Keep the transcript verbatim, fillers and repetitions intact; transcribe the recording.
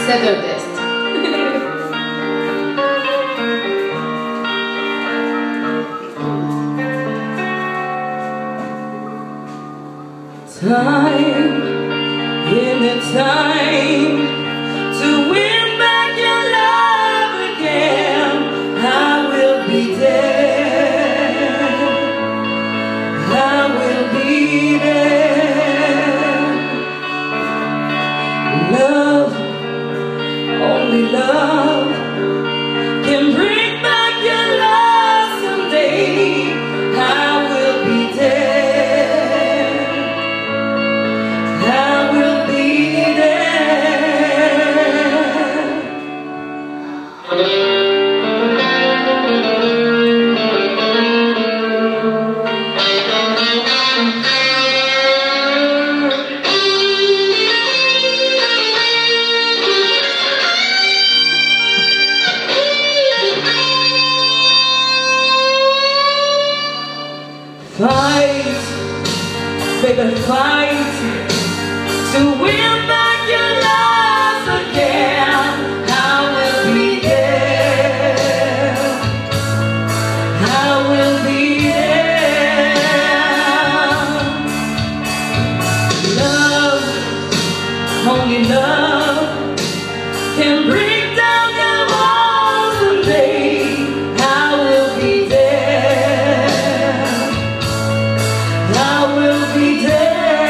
settle test. Time, in the time to win back your love again, I will be there, I will be there. Love, only love can bring back your love someday. I will be there, fight, baby, fight to win back your love again. I will be there, I will be there. Love, only love can bring down your walls someday. I will be there, I will be there.